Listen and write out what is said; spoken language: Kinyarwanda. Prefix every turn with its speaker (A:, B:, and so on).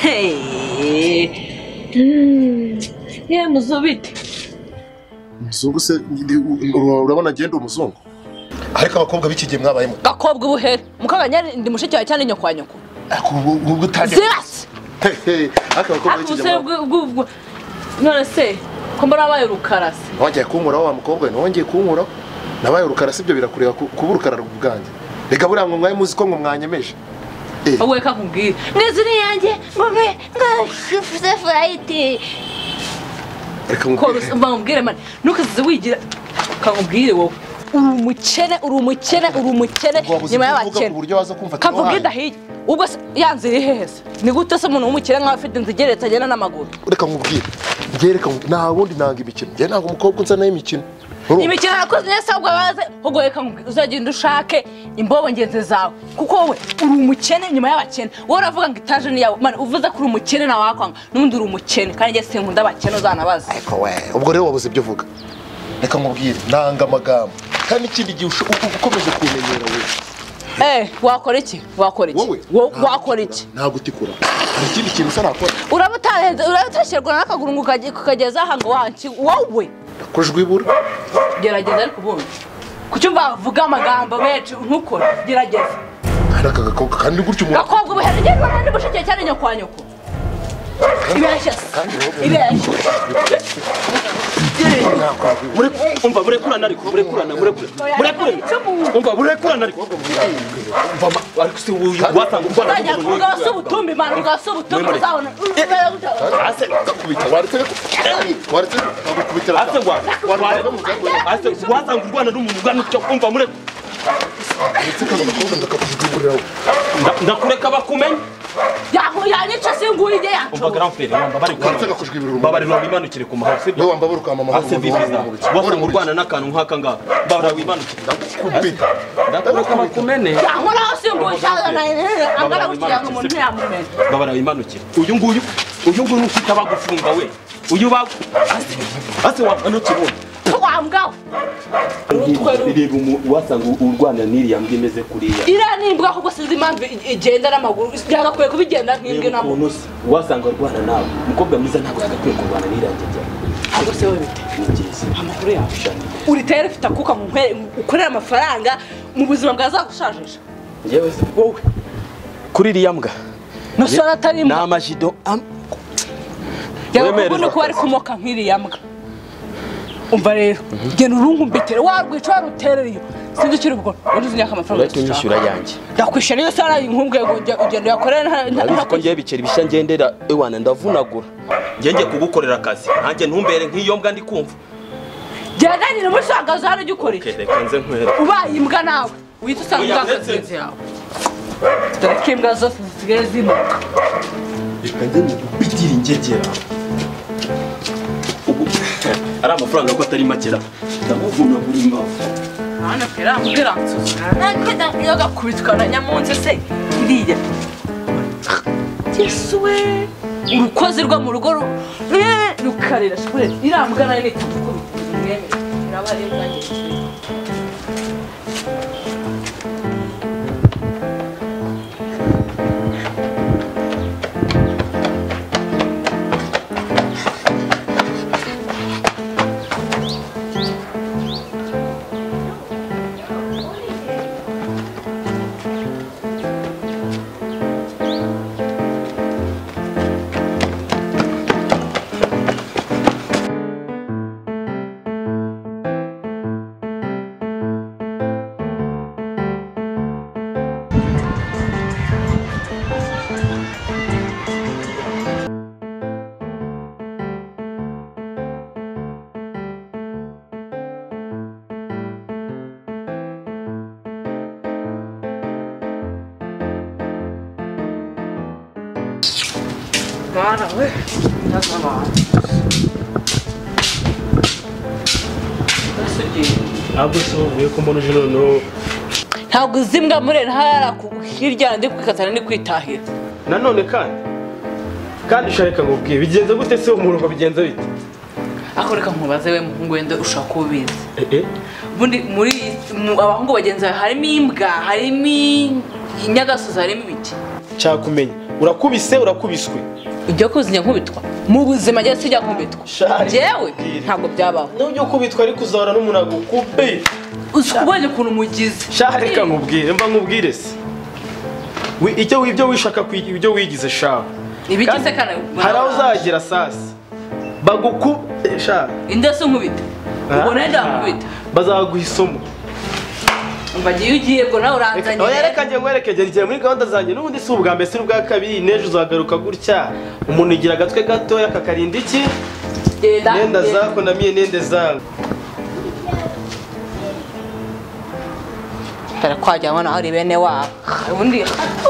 A: Ye muzubite.
B: Muzungu se urabona agenda umuzungu. Ariko abakobwa b'iki gihe mwabayemo.
A: Gakobwa ubuhere. Mukaganya ndi mushiki wawe cyane nyoko nyoko.
B: Ubwo utajya.
A: Zirasi.
B: Aka bakobwa b'iki gihe.
A: None se ko mbona baye rukarasi.
B: Wongeye kunkura wa mukobwa nongeye kunkura. Nabaye rukarasi ibyo birakureba kuba rukara rubwanjye. Reka buriya ngo mwaye muzi ko ngo mwanyemeje.
A: Wowe kakubwira. Ngezini yanjye ngome ngashifuse flight.
B: Reka mubwire
A: man. Nukazize wigira kakubwire wowe. Uri umukene nyuma y'abakene. Kavuga idahiye. Ubwo yanze ihehese. Ni gute se umuntu w'umukene nka afite inzigeretse agenda n'amaguru.
B: Reka mubwire. Ngereka nta wundi nanga imikino. Nge nanga umukobwa unsa nayo imikino.
A: Imikino nakoze neza ubwo baze ubwo reka uzagenda ushake imbobo ngenze zawe kuko wowe uri umukene nyuma y'abakene wowe uravuga ngo itaje ni yawe man uvuze ko uri umukene na wakwanga n'undi uri umukene kandi nge sinkunda abakene uzanabaza
B: ariko we ubwo rero wabuze ibyo uvuga reka nkubwire nanga amagambo kandi ikindi gihe ukomeje kumenyera we
A: wakora iki wakora iki
B: nagutikura hari ikindi kintu usa nakora
A: urabutashyirwa n'akaguru ngo ukageza aha ngo wanki wowe
B: kujwibura
A: gerageza ariko ubundi kucyo bavuga amagambo benshi ntukora gerageza
B: haraka gakobwa kandi gutyo umuntu
A: gakobwa ubuhereye n'abandi bushikiye cyane nyoko nyoko ibeshya
C: umva murekurana ariko murekurana umva murekurana ariko umva ariko se watanga urwana
A: ugasa ubutumbi man ugasa ubutumbi uzabona
B: ase kakubita waretse
C: ase watanga urwana n'umuntu ugana cyo umva mureko ndakureka bakumenya
A: yanyica singuye ide yacu
C: umva grand frère wamba bari babarira bimanukire ku mahoro sibyo
B: wamba burukama mahoro
C: wasa mu rwana n'akantu nkaka ngaka babara wimanukire
B: ndakubita
C: ndakureka bakumene
A: yankora singuye cyane angara gukira umuntu yamumena
C: babara wimanukire uyu nguyu ufite abagufunga we uyu ba ase wamanukire
A: wambwa
C: reba wasanga urwana n'iriya mbwa imeze kuriya
A: iriya ni imbwa ahubwo sinzi impamvu igenda n'amaguru yagakwiye kubigenda nk'imbwa n'amaguru
C: wasanga urwana nawe umukobwa mwiza ntabwo yagakwiye kurwana n'iriya njye
A: ahubwo se wowe bite amakuru yawe uri tayari ufite akuka ukorera amafaranga mu buzima bwazagushajisha
C: njyewe se wowe kuri iriya mbwa
A: nusora atari imbwa
C: ni amajido
A: yagakwiye kuba ari kumoka nk'iriya mbwa umva rero genda urunkumbitere warwica warutereriyo sinzi ukiri ubwo uruzi nyaka amafaranga
C: tunyishyura yanjye
A: ndakwishyura niyo sara inkumbwe ugenda yakorera
C: ntabwo ngiye bikera ibishya ngendera ewana ndavunagura ngiye kugukorera akazi nanjye ntumbere nk'iyo mbwa ndi kumva
A: genda nyine muri sagaza hano ujye ukorera
C: reka nze nkwere
A: ubaye imbwa nawe uhita usanga akazi yawe dore ko imbwa zose zisigaye zimuka
C: reka nze nkubitire ingegera ari amafaranga ko atari makera ndamuvuna buri mbavu
A: hano pera mbwira nsusa iyo gakubitwa na nyamunsi se iriya yesuwe urukozi rwo mu rugo rukarira shukure irambwa nayo nitagukubita mwemere irabari mwagiye Cara, we.
C: ntabwo usohoye ko mbona uje noneho
A: ntabwo uzimbwa murera hara hirya ndi kwikatana ni kwitahira
C: nanone kandi ushaka ngubwiye bigenze gute se umurongo bigenze bite
A: ako reka nkubaze we muhungu wende ushaka kubizi ubundi muri abahungu bagenzi harimo imbwa harimo inyagasozi harimo ibiki
C: cyakumenya urakubiswe
A: ujya kuzinya nkubitwa mu buzima njye sijya nkubitwa njyewe ntabwo byabaho
C: n'ujya ukubitwa ariko uzahora n'umuntu agukube
A: ubonye ukuntu umugize
C: sha reka nkubwire mba nkubwire se ibyo wishaka ibyo wigize sha
A: ibigize kana
C: hari aho uzagera sasa sha
A: indese nkubita ubona ndankubita
C: bazaguha isomo
A: mbagiye ugiye bwo nawe uranzanye
C: oya reka njye nkwerekege ngiye muri gahunda zanjye n'ubundi si ubwa mbere si ubwa kabiri n'ejo uzagaruka gutya umuntu ugira agatwe gatoya kakarinda iki nenda zako namiye nende zangu
A: tara kwajya abana hari bene wabo ubundi